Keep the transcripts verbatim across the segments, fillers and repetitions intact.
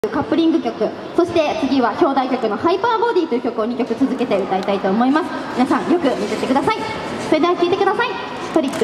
カップリング曲、そして次は表題曲のハイパーボディという曲をにきょく続けて歌いたいと思います。皆さんよく見ててください。それでは聴いてください。トリック。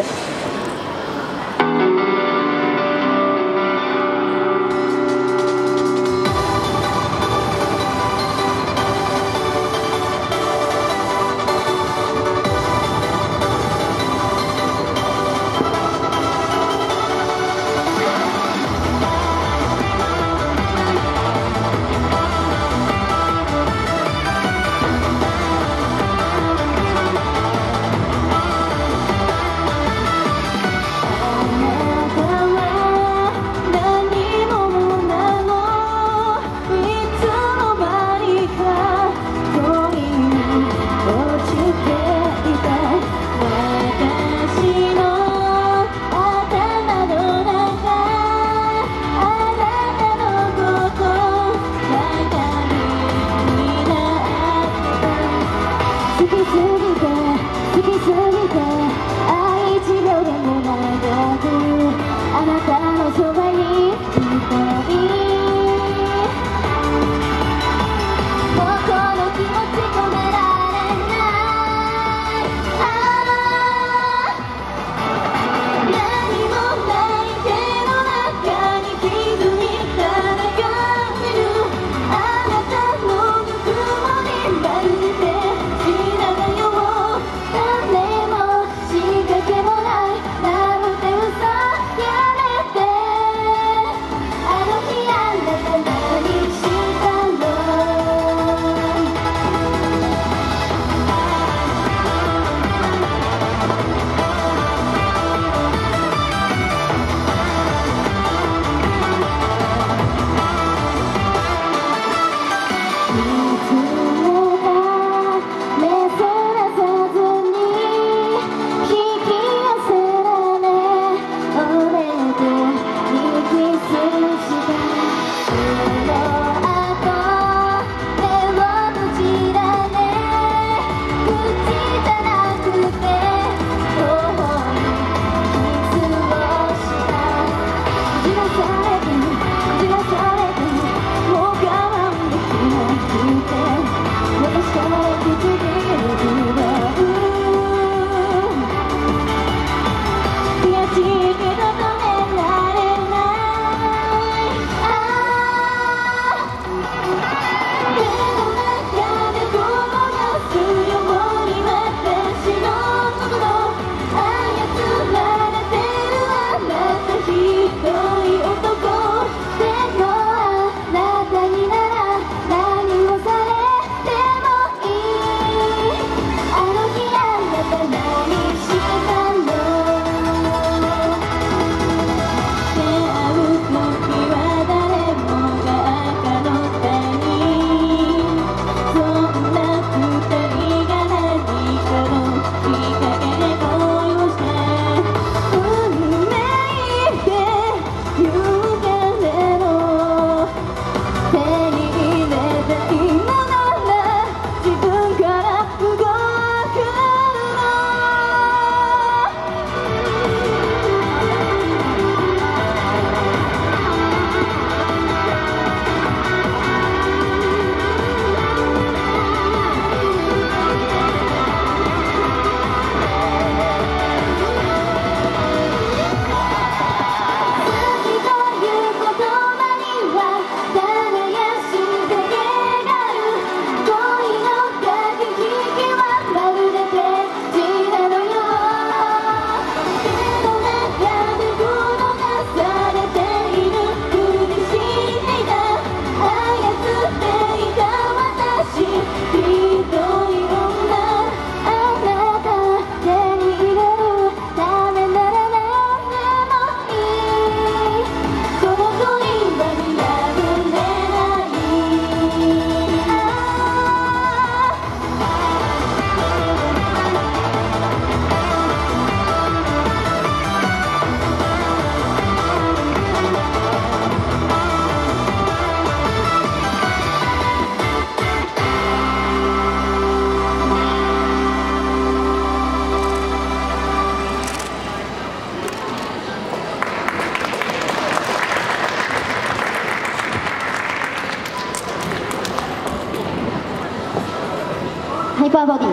イパーボディ。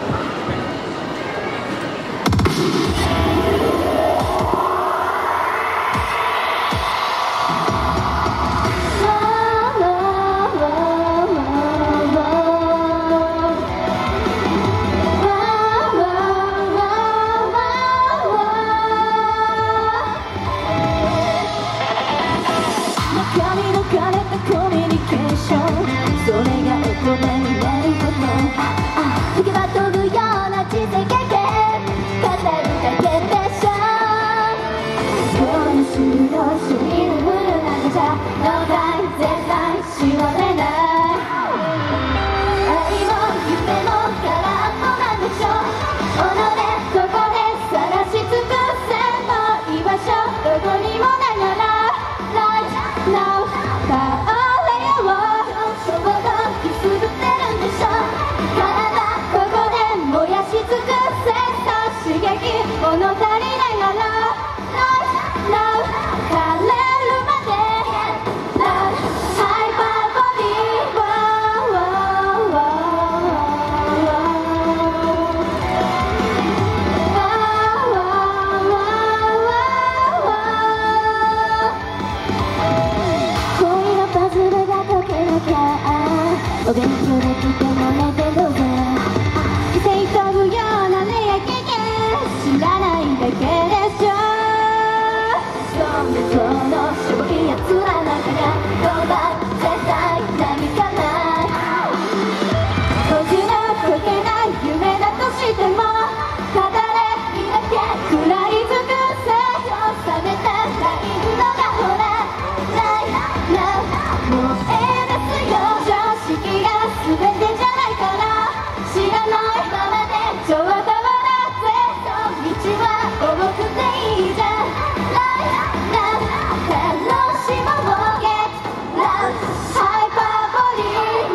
お勉強できても寝てるぜ手飛ぶようなレア経験知らないだけでしょそんでそのしょぼいやつらなんかがどうだ絶対何かないこじらせてない夢だとしてもただでいだけ食らい尽くせよ冷めたらいいのがほらないなもうええですよ全てじゃないから知らないままでちょうど笑って道は重くていいじゃん Life, love, 楽しもう Get love ハイパーボディ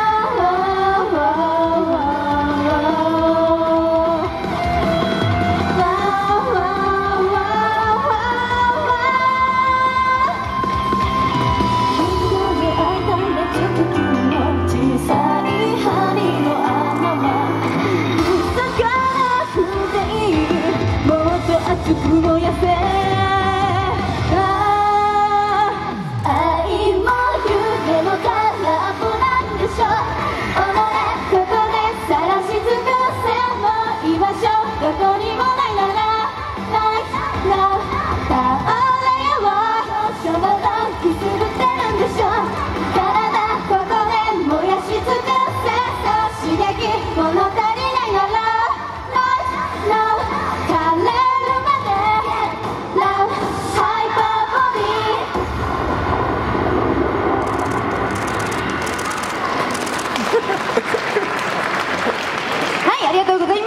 小さい針の穴は嘘から踏んでいいもっと熱く燃やせ愛も夢も空っぽなんでしょ己ここで晒し尽くせもう居場所どこにもないなら Life, love 倒れようしょぼとくすぶってるんでしょ体ここで燃やし尽くせそう刺激物足りないなら Life, love 枯れるまで Love ハイパーボディはい、ありがとうございます。